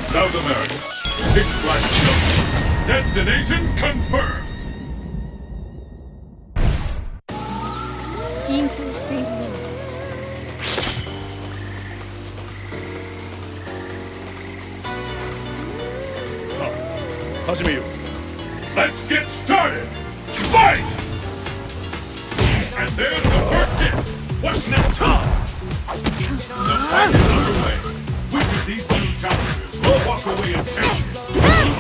South America. Big Black Jump. Destination confirmed. 緊張しているよ。 さあ、始めよう。Let's get started! Fight! And there's the first hit! What's next? The fight is underway. Which of these two challengers will walk away as champion?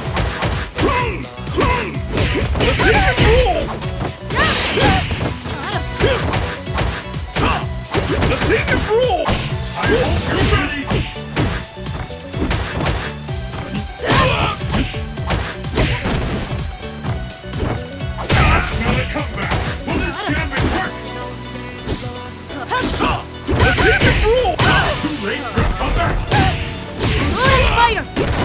The second rule! The second rule! I hope you're ready! Another comeback! Will this gambit work? The second rule! Too late for a comeback! Fighter!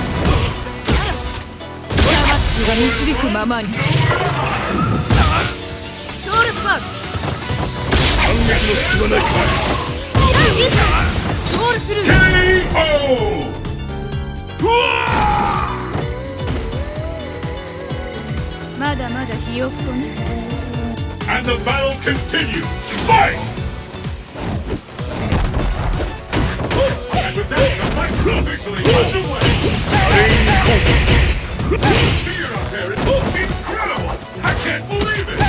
魂が導くままに。ソウルスパーク。 反撃の隙はないか。 ソウルスルー。 KO! まだまだひよっこね。 And the battle continues! Fight! And with that, the fight is officially underway! Fear up there is incredible! I can't believe it!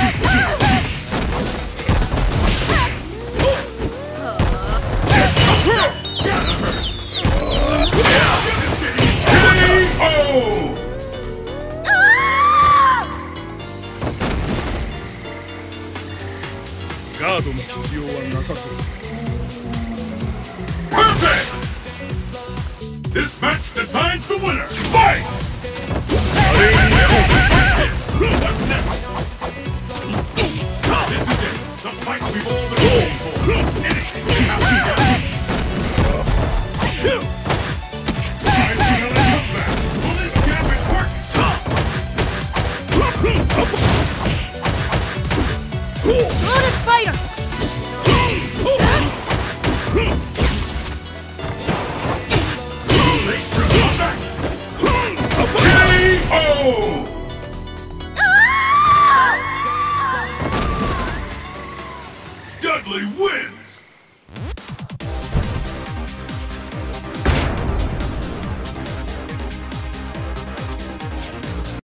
KO! ガードの必要はなさそう。Perfect! This match decides the winner. Fight! What's next? This is it. The fight we've all been waiting for. Anything can happen. I see another comeback. Will this gambit work? Lotus Fighter!